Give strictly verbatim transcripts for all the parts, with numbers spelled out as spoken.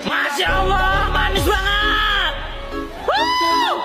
Masya Allah, manis banget. Woo!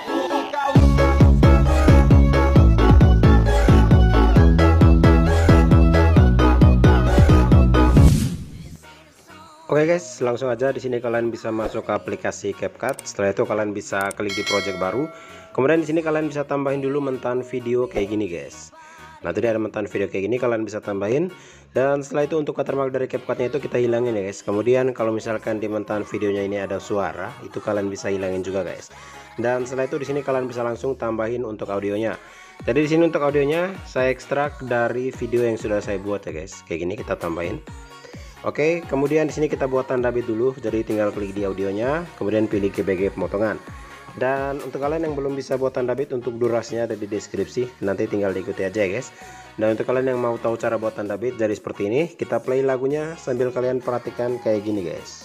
Oke guys, langsung aja di sini kalian bisa masuk ke aplikasi CapCut. Setelah itu kalian bisa klik di project baru. Kemudian di sini kalian bisa tambahin dulu mentan video kayak gini guys. Nah, tadi ada mentan video kayak gini, kalian bisa tambahin. Dan setelah itu untuk watermark dari CapCutnya itu kita hilangin ya guys. Kemudian kalau misalkan di mentan videonya ini ada suara, itu kalian bisa hilangin juga guys. Dan setelah itu di sini kalian bisa langsung tambahin untuk audionya. Jadi di sini untuk audionya saya ekstrak dari video yang sudah saya buat ya guys. Kayak gini kita tambahin. Oke, kemudian di sini kita buat tanda bit dulu. Jadi tinggal klik di audionya, kemudian pilih G B G pemotongan. Dan untuk kalian yang belum bisa buat tanda bit, untuk durasinya ada di deskripsi. Nanti tinggal diikuti aja ya guys. Dan untuk kalian yang mau tahu cara buat tanda bit, jadi seperti ini. Kita play lagunya sambil kalian perhatikan kayak gini guys.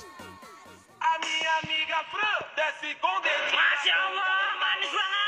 Masya Allah, manis banget.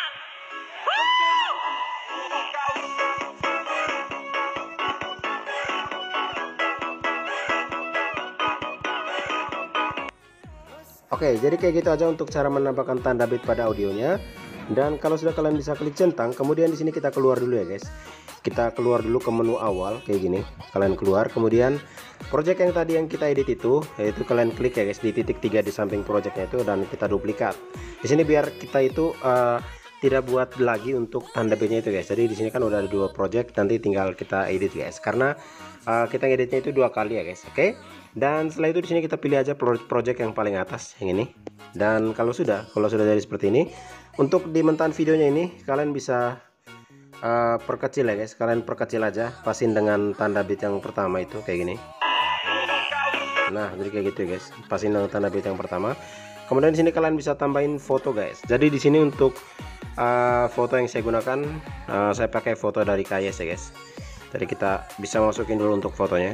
Oke, jadi kayak gitu aja untuk cara menambahkan tanda bit pada audionya. Dan kalau sudah kalian bisa klik centang, kemudian di sini kita keluar dulu ya guys. Kita keluar dulu ke menu awal kayak gini. Kalian keluar, kemudian project yang tadi yang kita edit itu, yaitu kalian klik ya guys di titik tiga di samping projectnya itu dan kita duplikat. Di sini biar kita itu uh, tidak buat lagi untuk tanda bitnya itu guys. Jadi di sini kan udah ada dua project, nanti tinggal kita edit guys. Karena uh, kita editnya itu dua kali ya guys. Oke. Dan setelah itu di sini kita pilih aja project yang paling atas yang ini. Dan kalau sudah, kalau sudah jadi seperti ini, untuk di mentan videonya ini kalian bisa uh, perkecil ya guys. Kalian perkecil aja, pasin dengan tanda bit yang pertama itu kayak gini. Nah, jadi kayak gitu ya guys. Pasin dengan tanda bit yang pertama. Kemudian di sini kalian bisa tambahin foto guys. Jadi di sini untuk uh, foto yang saya gunakan, uh, saya pakai foto dari K Y S ya guys. Jadi kita bisa masukin dulu untuk fotonya.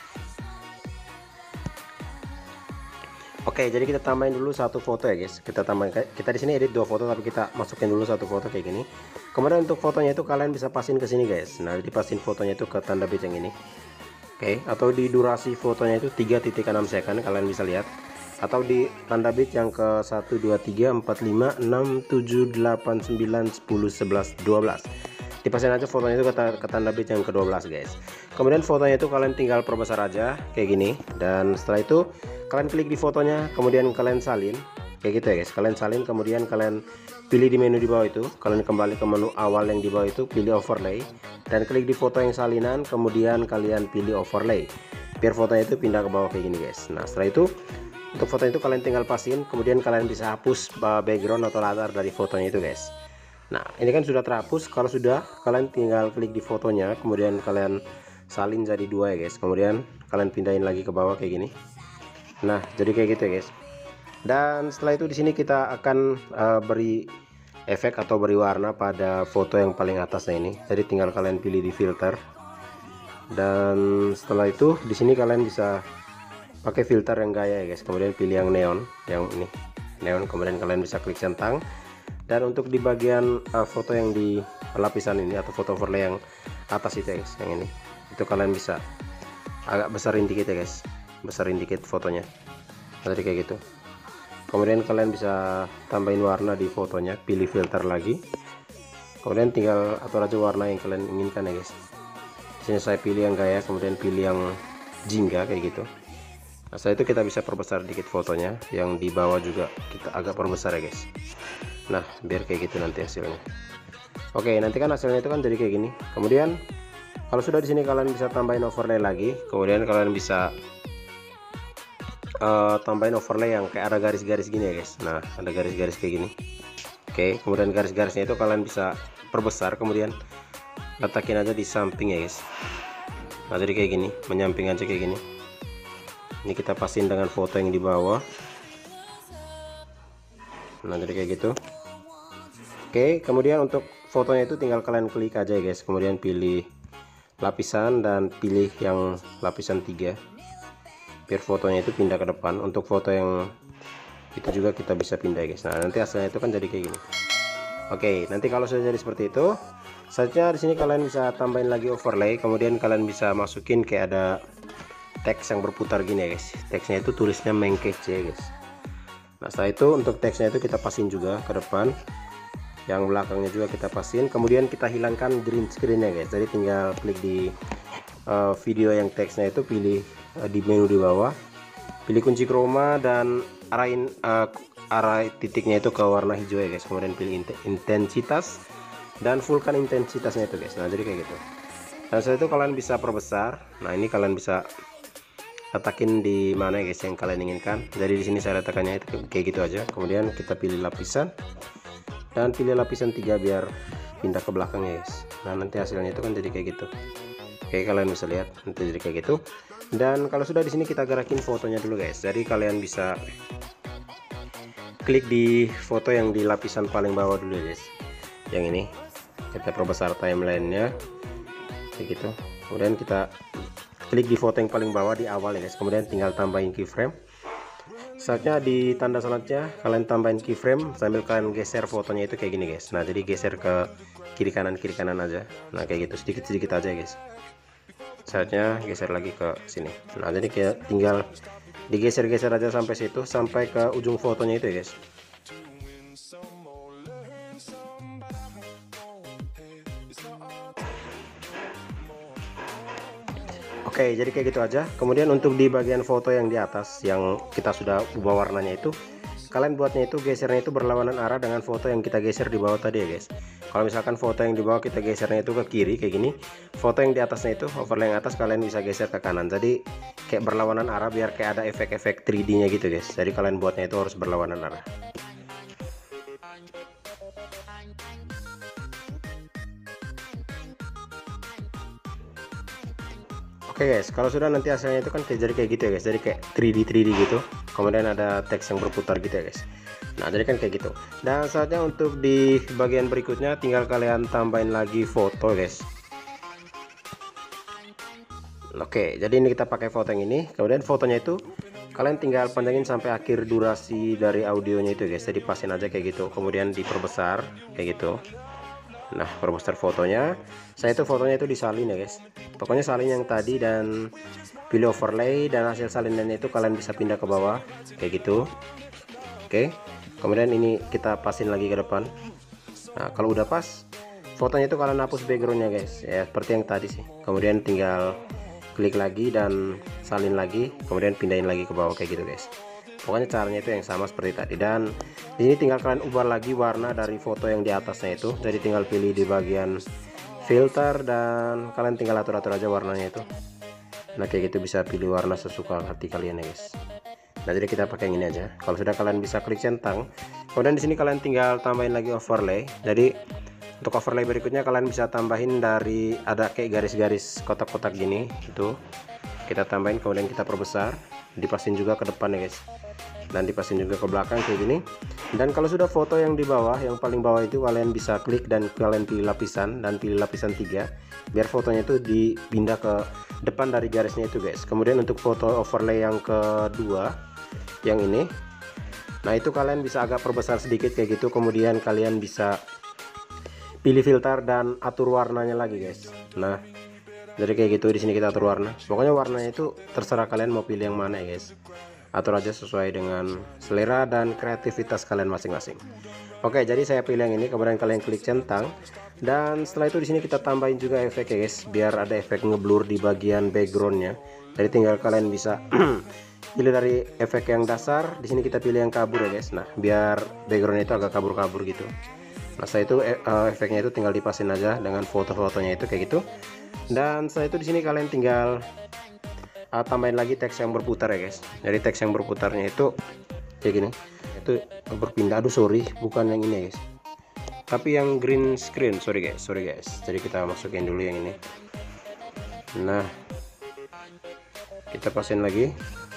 Oke, jadi kita tambahin dulu satu foto ya guys. Kita tambahin, kita di sini edit dua foto, tapi kita masukin dulu satu foto kayak gini. Kemudian untuk fotonya itu kalian bisa pasin ke sini guys. Nah, dipasin fotonya itu ke tanda bit yang ini. Oke, atau di durasi fotonya itu tiga titik enam second kalian bisa lihat. Atau di tanda bit yang ke satu dua tiga empat lima enam tujuh delapan sembilan sepuluh sebelas dua belas. Dipasin aja fotonya itu ke, ke tanda bit yang ke dua belas guys. Kemudian fotonya itu kalian tinggal perbesar aja kayak gini. Dan setelah itu kalian klik di fotonya, kemudian kalian salin kayak gitu ya guys. Kalian salin, kemudian kalian pilih di menu di bawah itu, kalian kembali ke menu awal yang di bawah itu, pilih overlay dan klik di foto yang salinan, kemudian kalian pilih overlay biar fotonya itu pindah ke bawah kayak gini guys. Nah, setelah itu untuk foto itu kalian tinggal pasin, kemudian kalian bisa hapus background atau latar dari fotonya itu guys. Nah, ini kan sudah terhapus. Kalau sudah, kalian tinggal klik di fotonya, kemudian kalian salin jadi dua ya guys. Kemudian kalian pindahin lagi ke bawah kayak gini. Nah, jadi kayak gitu ya guys. Dan setelah itu di sini kita akan uh, beri efek atau beri warna pada foto yang paling atasnya ini. Jadi tinggal kalian pilih di filter. Dan setelah itu di sini kalian bisa pakai filter yang gaya ya guys. Kemudian pilih yang neon, yang ini neon. Kemudian kalian bisa klik centang. Dan untuk di bagian uh, foto yang di lapisan ini atau foto overlay yang atas itu ya guys, yang ini, itu kalian bisa agak besarin dikit ya guys. Besarin dikit fotonya. Jadi kayak gitu. Kemudian kalian bisa tambahin warna di fotonya, pilih filter lagi. Kemudian tinggal atur aja warna yang kalian inginkan ya guys. Di sini saya pilih yang gaya, kemudian pilih yang jingga kayak gitu. Nah, setelah itu kita bisa perbesar dikit fotonya, yang di bawah juga kita agak perbesar ya guys. Nah, biar kayak gitu nanti hasilnya. Oke, nanti kan hasilnya itu kan jadi kayak gini. Kemudian kalau sudah di sini kalian bisa tambahin overlay lagi. Kemudian kalian bisa Uh, tambahin overlay yang kayak ada garis-garis gini ya guys. Nah, ada garis-garis kayak gini. Oke, kemudian garis-garisnya itu kalian bisa perbesar, kemudian letakin aja di samping ya guys. Nah, jadi kayak gini, menyamping aja kayak gini. Ini kita pasin dengan foto yang di bawah. Nah, jadi kayak gitu. Oke, kemudian untuk fotonya itu tinggal kalian klik aja ya guys. Kemudian pilih lapisan dan pilih yang lapisan tiga. Biar fotonya itu pindah ke depan. Untuk foto yang itu juga kita bisa pindah guys. Nah, nanti hasilnya itu kan jadi kayak gini. Oke, nanti kalau sudah jadi seperti itu, saja di sini kalian bisa tambahin lagi overlay. Kemudian kalian bisa masukin kayak ada teks yang berputar gini ya guys. Teksnya itu tulisnya mengkece ya guys. Nah setelah itu untuk teksnya itu kita pasin juga ke depan, yang belakangnya juga kita pasin. Kemudian kita hilangkan green screen ya guys. Jadi tinggal klik di uh, video yang teksnya itu, pilih uh, di menu di bawah, pilih kunci chroma dan arahin uh, arah titiknya itu ke warna hijau ya guys. Kemudian pilih intensitas dan fullkan intensitasnya itu guys. Nah jadi kayak gitu. Dan setelah itu kalian bisa perbesar. Nah ini kalian bisa letakin di mana ya guys yang kalian inginkan. Jadi di sini saya letakkannya itu kayak gitu aja. Kemudian kita pilih lapisan dan pilih lapisan tiga biar pindah ke belakang ya guys. Nah nanti hasilnya itu kan jadi kayak gitu. Oke, kalian bisa lihat nanti jadi kayak gitu. Dan kalau sudah di sini kita gerakin fotonya dulu guys. Jadi kalian bisa klik di foto yang di lapisan paling bawah dulu ya guys. Yang ini kita perbesar timelinenya kayak gitu. Kemudian kita klik di foto yang paling bawah di awal ya guys. Kemudian tinggal tambahin keyframe. Saatnya di tanda selanjutnya kalian tambahin keyframe sambil kalian geser fotonya itu kayak gini guys. Nah jadi geser ke kiri kanan kiri kanan aja. Nah kayak gitu sedikit sedikit aja guys. Saatnya geser lagi ke sini. Nah jadi kayak tinggal digeser-geser aja sampai situ, sampai ke ujung fotonya itu ya guys. Oke, jadi kayak gitu aja. Kemudian untuk di bagian foto yang di atas yang kita sudah ubah warnanya itu, kalian buatnya itu gesernya itu berlawanan arah dengan foto yang kita geser di bawah tadi ya guys. Kalau misalkan foto yang di bawah kita gesernya itu ke kiri kayak gini, foto yang di atasnya itu overlay yang atas kalian bisa geser ke kanan. Jadi kayak berlawanan arah biar kayak ada efek-efek tiga D nya gitu guys. Jadi kalian buatnya itu harus berlawanan arah. Oke okay guys, kalau sudah nanti hasilnya itu kan kayak jadi kayak gitu ya guys. Jadi kayak tiga D tiga D gitu. Kemudian ada teks yang berputar gitu ya guys. Nah jadi kan kayak gitu. Dan saatnya untuk di bagian berikutnya tinggal kalian tambahin lagi foto guys. Oke, jadi ini kita pakai foto yang ini. Kemudian fotonya itu kalian tinggal panjangin sampai akhir durasi dari audionya itu guys. Jadi pasin aja kayak gitu. Kemudian diperbesar kayak gitu. Nah perbesar fotonya. Saya itu fotonya itu disalin ya guys. Pokoknya salin yang tadi dan pilih overlay, dan hasil salinannya itu kalian bisa pindah ke bawah kayak gitu. Oke, kemudian ini kita pasin lagi ke depan. Nah kalau udah pas fotonya itu kalian hapus backgroundnya guys ya, seperti yang tadi sih. Kemudian tinggal klik lagi dan salin lagi, kemudian pindahin lagi ke bawah kayak gitu guys. Pokoknya caranya itu yang sama seperti tadi. Dan di sini tinggal kalian ubah lagi warna dari foto yang di atasnya itu. Jadi tinggal pilih di bagian filter dan kalian tinggal atur-atur aja warnanya itu. Nah kayak gitu, bisa pilih warna sesuka hati kalian ya guys. Nah jadi kita pakai yang ini aja. Kalau sudah kalian bisa klik centang. Kemudian di sini kalian tinggal tambahin lagi overlay. Jadi untuk overlay berikutnya kalian bisa tambahin dari ada kayak garis-garis kotak-kotak gini itu. Kita tambahin, kemudian kita perbesar, dipasin juga ke depan ya guys. Dan dipasin juga ke belakang kayak gini. Dan kalau sudah foto yang di bawah, yang paling bawah itu kalian bisa klik dan kalian pilih lapisan dan pilih lapisan tiga biar fotonya itu dipindah ke depan dari garisnya itu guys. Kemudian untuk foto overlay yang kedua yang ini, nah itu kalian bisa agak perbesar sedikit kayak gitu. Kemudian kalian bisa pilih filter dan atur warnanya lagi guys. Nah jadi kayak gitu, di sini kita atur warna. Pokoknya warnanya itu terserah kalian mau pilih yang mana ya guys. Atur aja sesuai dengan selera dan kreativitas kalian masing-masing. Oke, jadi saya pilih yang ini, kemudian kalian klik centang. Dan setelah itu di sini kita tambahin juga efek ya guys, biar ada efek ngeblur di bagian backgroundnya. Jadi tinggal kalian bisa pilih dari efek yang dasar. Di sini kita pilih yang kabur ya guys. Nah biar backgroundnya itu agak kabur-kabur gitu. Nah setelah itu uh, efeknya itu tinggal dipasin aja dengan foto-fotonya itu kayak gitu. Dan setelah itu di sini kalian tinggal uh, tambahin lagi teks yang berputar ya guys. Jadi teks yang berputarnya itu kayak gini. Itu berpindah. Aduh sorry, bukan yang ini ya guys. Tapi yang green screen, sorry guys, sorry guys. Jadi kita masukin dulu yang ini. Nah, kita pasin lagi.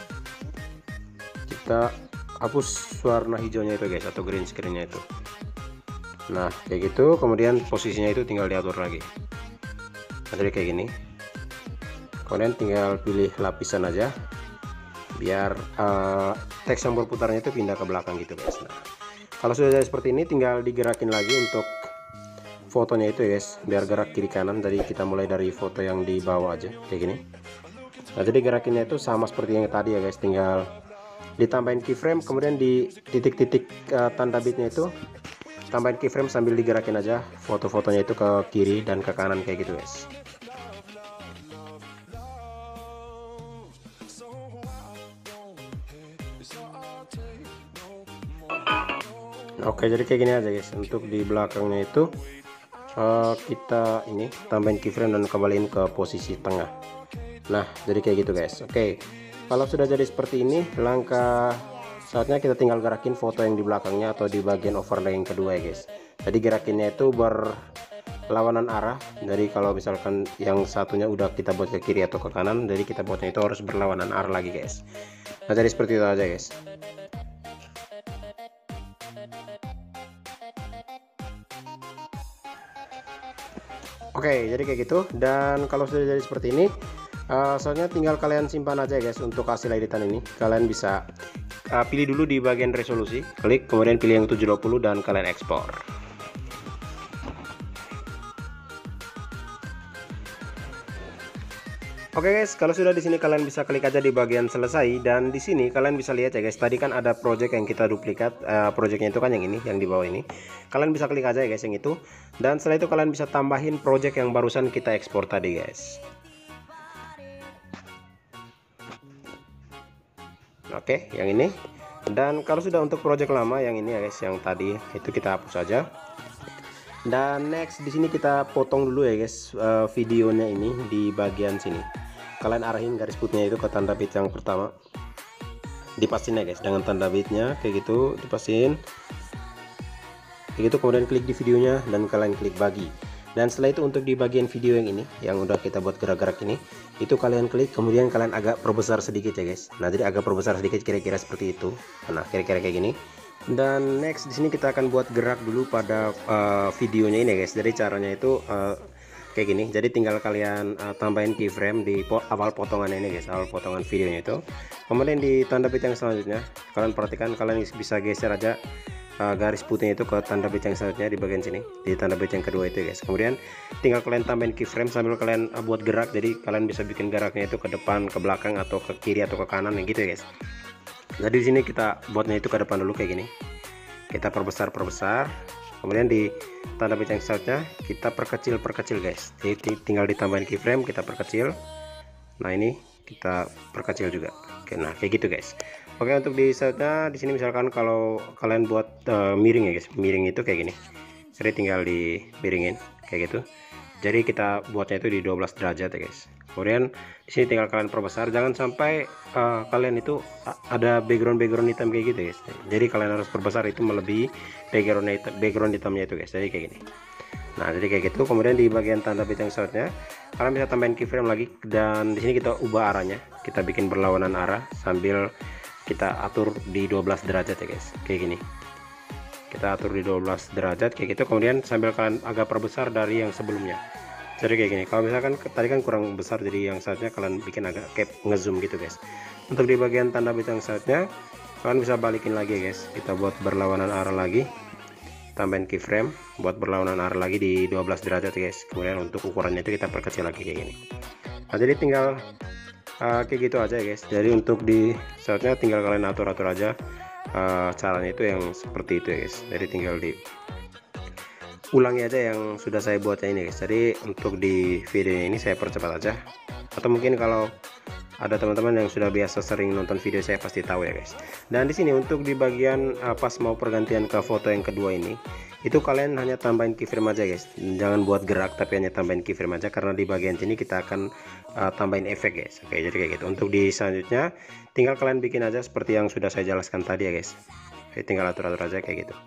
Kita hapus warna hijaunya itu guys, atau green screennya itu. Nah kayak gitu. Kemudian posisinya itu tinggal diatur lagi. Nah, jadi kayak gini. Kemudian tinggal pilih lapisan aja biar uh, teks yang berputarnya itu pindah ke belakang gitu guys. Nah, kalau sudah jadi seperti ini tinggal digerakin lagi untuk fotonya itu guys, biar gerak kiri kanan. Jadi kita mulai dari foto yang di bawah aja kayak gini. Nah, jadi gerakinnya itu sama seperti yang tadi ya guys, tinggal ditambahin keyframe, kemudian di titik-titik uh, tanda bitnya itu tambahin keyframe sambil digerakin aja foto-fotonya itu ke kiri dan ke kanan kayak gitu guys. Oke, jadi kayak gini aja guys. Untuk di belakangnya itu uh, kita ini tambahin keyframe dan kembaliin ke posisi tengah. Nah, jadi kayak gitu guys. Oke, kalau sudah jadi seperti ini, langkah saatnya kita tinggal gerakin foto yang di belakangnya atau di bagian overlay yang kedua ya guys. Jadi gerakinnya itu berlawanan arah. Jadi kalau misalkan yang satunya udah kita buat ke kiri atau ke kanan, jadi kita buatnya itu harus berlawanan arah lagi guys. Nah, jadi seperti itu aja guys. Oke, jadi kayak gitu. Dan kalau sudah jadi seperti ini, uh, soalnya tinggal kalian simpan aja ya guys untuk hasil editan ini. Kalian bisa uh, pilih dulu di bagian resolusi, klik, kemudian pilih yang tujuh dua puluh dan kalian ekspor. Oke guys, kalau sudah di sini kalian bisa klik aja di bagian selesai, dan di sini kalian bisa lihat ya guys. Tadi kan ada project yang kita duplikat, uh, projectnya itu kan yang ini, yang di bawah ini. Kalian bisa klik aja ya guys yang itu, dan setelah itu kalian bisa tambahin project yang barusan kita ekspor tadi guys. Oke, yang ini. Dan kalau sudah untuk project lama yang ini ya guys, yang tadi itu kita hapus aja. Dan next di sini kita potong dulu ya guys uh, videonya ini di bagian sini. Kalian arahin garis putihnya itu ke tanda bit yang pertama. Dipasin ya guys dengan tanda bitnya kayak gitu, dipasin. Kayak gitu, kemudian klik di videonya dan kalian klik bagi. Dan setelah itu untuk di bagian video yang ini yang udah kita buat gerak-gerak ini, itu kalian klik, kemudian kalian agak perbesar sedikit ya guys. Nah, jadi agak perbesar sedikit kira-kira seperti itu. Nah, kira-kira kayak gini. Dan next di sini kita akan buat gerak dulu pada uh, videonya ini guys. Jadi caranya itu uh, kayak gini. Jadi tinggal kalian uh, tambahin keyframe di po awal potongan ini guys, awal potongan videonya itu. Kemudian di tanda bit yang selanjutnya, kalian perhatikan, kalian bisa geser aja uh, garis putihnya itu ke tanda bit yang selanjutnya di bagian sini, di tanda bit yang kedua itu guys. Kemudian tinggal kalian tambahin keyframe sambil kalian uh, buat gerak. Jadi kalian bisa bikin geraknya itu ke depan, ke belakang, atau ke kiri atau ke kanan gitu ya guys. Jadi di sini kita buatnya itu ke depan dulu kayak gini. Kita perbesar perbesar. Kemudian di tanda bit yang selanjutnya kita perkecil perkecil guys. Jadi tinggal ditambahin keyframe, kita perkecil. Nah, ini kita perkecil juga. Oke, nah kayak gitu guys. Oke, untuk di selanjutnya di sini misalkan kalau kalian buat uh, miring ya guys. Miring itu kayak gini. Jadi tinggal dimiringin kayak gitu. Jadi kita buatnya itu di dua belas derajat ya guys. Kemudian di sini tinggal kalian perbesar, jangan sampai uh, kalian itu ada background background hitam kayak gitu guys. Jadi kalian harus perbesar itu melebihi background hitam, background hitamnya itu guys. Jadi kayak gini. Nah, jadi kayak gitu. Kemudian di bagian tanda bit yang selanjutnya kalian bisa tambahin keyframe lagi, dan di sini kita ubah arahnya. Kita bikin berlawanan arah sambil kita atur di dua belas derajat ya guys. Kayak gini. Kita atur di dua belas derajat kayak gitu. Kemudian sambil kalian agak perbesar dari yang sebelumnya. Jadi kayak gini. Kalau misalkan tadi kan kurang besar, jadi yang saatnya kalian bikin agak kayak ngezoom gitu guys. Untuk di bagian tanda bit yang saatnya kalian bisa balikin lagi guys. Kita buat berlawanan arah lagi, tambahin keyframe buat berlawanan arah lagi di dua belas derajat guys. Kemudian untuk ukurannya itu kita perkecil lagi kayak gini. Nah, jadi tinggal uh, kayak gitu aja guys. Jadi untuk di saatnya tinggal kalian atur-atur aja uh, caranya itu yang seperti itu ya guys. Jadi tinggal di ulangi aja yang sudah saya buatnya ini guys. Jadi untuk di video ini saya percepat aja, atau mungkin kalau ada teman-teman yang sudah biasa sering nonton video saya pasti tahu ya guys. Dan di sini untuk di bagian uh, pas mau pergantian ke foto yang kedua ini, itu kalian hanya tambahin keyframe aja guys. Jangan buat gerak, tapi hanya tambahin keyframe aja, karena di bagian sini kita akan uh, tambahin efek guys. Oke, jadi kayak gitu. Untuk di selanjutnya tinggal kalian bikin aja seperti yang sudah saya jelaskan tadi ya guys. Oke, tinggal atur-atur aja kayak gitu.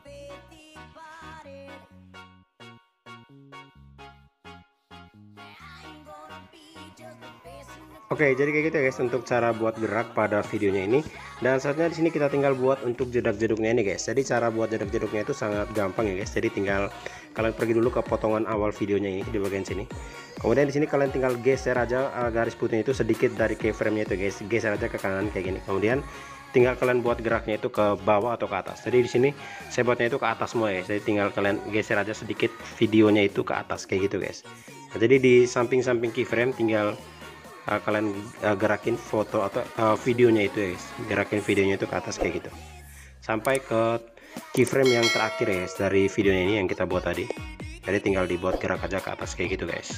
Oke, jadi kayak gitu ya guys untuk cara buat gerak pada videonya ini. Dan saatnya di sini kita tinggal buat untuk jedak-jeduknya ini guys. Jadi cara buat jedak-jeduknya itu sangat gampang ya guys. Jadi tinggal kalian pergi dulu ke potongan awal videonya ini di bagian sini. Kemudian di sini kalian tinggal geser aja uh, garis putihnya itu sedikit dari keyframe-nya itu guys. Geser aja ke kanan kayak gini. Kemudian tinggal kalian buat geraknya itu ke bawah atau ke atas. Jadi di sini saya buatnya itu ke atas semua ya. Jadi tinggal kalian geser aja sedikit videonya itu ke atas kayak gitu guys. Nah, jadi di samping-samping keyframe tinggal uh, kalian uh, gerakin foto atau uh, videonya itu ya guys, gerakin videonya itu ke atas kayak gitu sampai ke keyframe yang terakhir ya guys dari videonya ini yang kita buat tadi. Jadi tinggal dibuat gerak aja ke atas kayak gitu guys.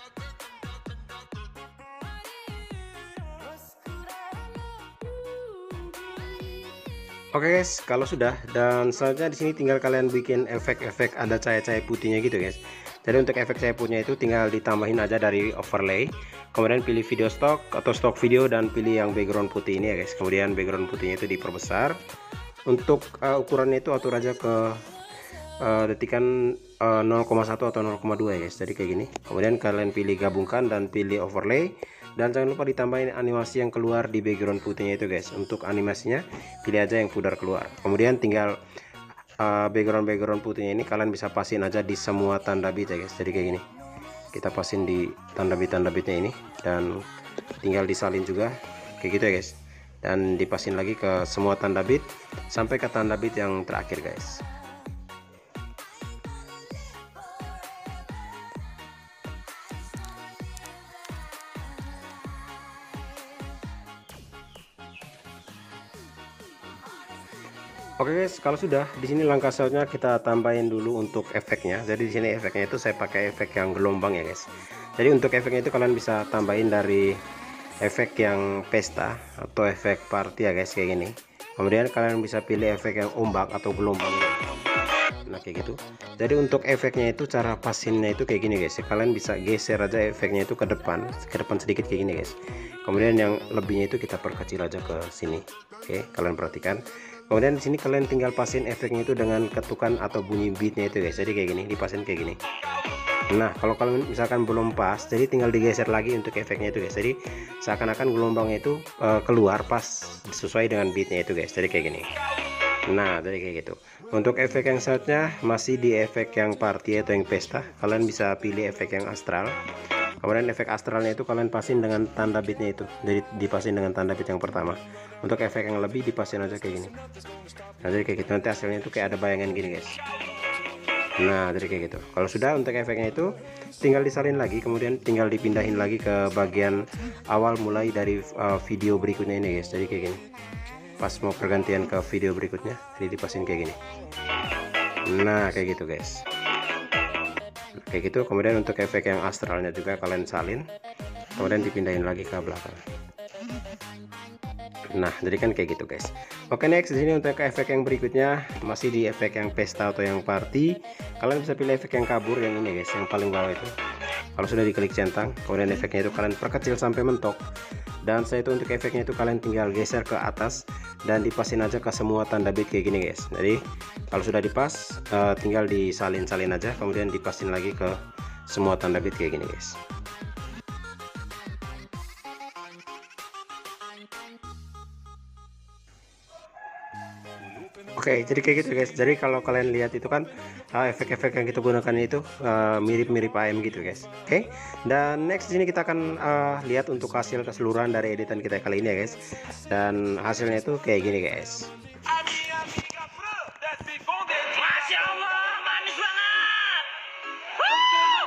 Oke guys, kalau sudah, dan selanjutnya di sini tinggal kalian bikin efek-efek ada cahaya-cahaya putihnya gitu guys. Jadi untuk efek cahaya putihnya itu tinggal ditambahin aja dari overlay, kemudian pilih video stock atau stock video dan pilih yang background putih ini ya guys. Kemudian background putihnya itu diperbesar. Untuk uh, ukurannya itu atur aja ke uh, detikan uh, nol koma satu atau nol koma dua ya guys. Jadi kayak gini. Kemudian kalian pilih gabungkan dan pilih overlay. Dan jangan lupa ditambahin animasi yang keluar di background putihnya itu guys. Untuk animasinya pilih aja yang pudar keluar. Kemudian tinggal uh, background background putihnya ini kalian bisa pasin aja di semua tanda bit ya guys. Jadi kayak gini, kita pasin di tanda bit tanda bitnya ini dan tinggal disalin juga kayak gitu ya guys. Dan dipasin lagi ke semua tanda bit sampai ke tanda bit yang terakhir guys. Oke guys, kalau sudah di sini langkah selanjutnya kita tambahin dulu untuk efeknya. Jadi di sini efeknya itu saya pakai efek yang gelombang ya guys. Jadi untuk efeknya itu kalian bisa tambahin dari efek yang pesta atau efek party ya guys kayak gini. Kemudian kalian bisa pilih efek yang ombak atau gelombang. Nah kayak gitu. Jadi untuk efeknya itu cara pasinnya itu kayak gini guys. Kalian bisa geser aja efeknya itu ke depan, ke depan sedikit kayak gini guys. Kemudian yang lebihnya itu kita perkecil aja ke sini. Oke, kalian perhatikan. Kemudian di sini kalian tinggal pasin efeknya itu dengan ketukan atau bunyi beatnya itu guys. Jadi kayak gini, dipasin kayak gini. Nah kalau kalian misalkan belum pas, jadi tinggal digeser lagi untuk efeknya itu guys. Jadi seakan-akan gelombangnya itu uh, keluar pas sesuai dengan beatnya itu guys. Jadi kayak gini. Nah jadi kayak gitu. Untuk efek yang selanjutnya masih di efek yang party atau yang pesta. Kalian bisa pilih efek yang astral. Kemudian efek astralnya itu kalian pasin dengan tanda bitnya itu. Jadi dipasin dengan tanda bit yang pertama. Untuk efek yang lebih dipasin aja kayak gini. Nah jadi kayak gitu, nanti hasilnya itu kayak ada bayangan gini guys. Nah jadi kayak gitu. Kalau sudah untuk efeknya itu tinggal disalin lagi, kemudian tinggal dipindahin lagi ke bagian awal mulai dari uh, video berikutnya ini guys. Jadi kayak gini. Pas mau pergantian ke video berikutnya, jadi dipasin kayak gini. Nah kayak gitu guys. Kayak gitu. Kemudian untuk efek yang astralnya juga kalian salin, kemudian dipindahin lagi ke belakang. Nah jadi kan kayak gitu guys. Oke next, di sini untuk efek yang berikutnya masih di efek yang pesta atau yang party. Kalian bisa pilih efek yang kabur yang ini guys, yang paling bawah itu. Kalau sudah diklik centang, kemudian efeknya itu kalian perkecil sampai mentok. Dan saya itu untuk efeknya itu kalian tinggal geser ke atas dan dipasin aja ke semua tanda bit kayak gini guys. Jadi kalau sudah dipas, uh, tinggal disalin-salin aja, kemudian dipasin lagi ke semua tanda bit kayak gini guys. Oke, jadi kayak gitu guys. Jadi kalau kalian lihat itu kan efek-efek uh, yang kita gunakan itu mirip-mirip uh, A M gitu guys. Oke. Dan next di sini kita akan uh, lihat untuk hasil keseluruhan dari editan kita kali ini ya guys. Dan hasilnya itu kayak gini guys. Masya Allah, manis banget. Woo!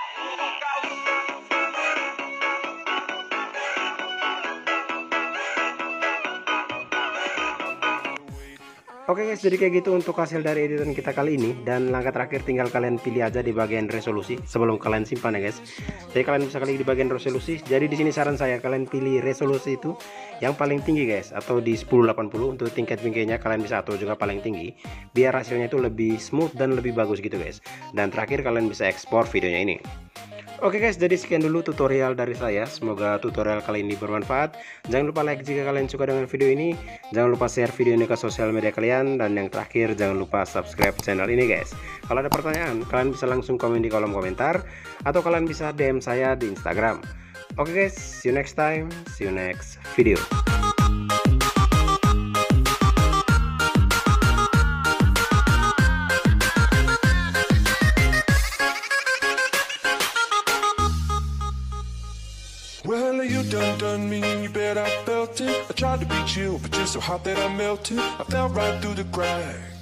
Oke guys, jadi kayak gitu untuk hasil dari editan kita kali ini. Dan langkah terakhir tinggal kalian pilih aja di bagian resolusi sebelum kalian simpan ya guys. Jadi kalian bisa klik di bagian resolusi. Jadi di sini saran saya kalian pilih resolusi itu yang paling tinggi guys, atau di sepuluh delapan puluh. Untuk tingkat bingkainya kalian bisa atur juga paling tinggi, biar hasilnya itu lebih smooth dan lebih bagus gitu guys. Dan terakhir kalian bisa ekspor videonya ini. Oke guys, jadi sekian dulu tutorial dari saya. Semoga tutorial kali ini bermanfaat. Jangan lupa like jika kalian suka dengan video ini. Jangan lupa share video ini ke sosial media kalian. Dan yang terakhir, jangan lupa subscribe channel ini guys. Kalau ada pertanyaan, kalian bisa langsung komen di kolom komentar, atau kalian bisa D M saya di Instagram. Oke guys, see you next time. See you next video. Well, you done done me and you bet I felt it. I tried to be chill, but you're so hot that I melted. I fell right through the cracks.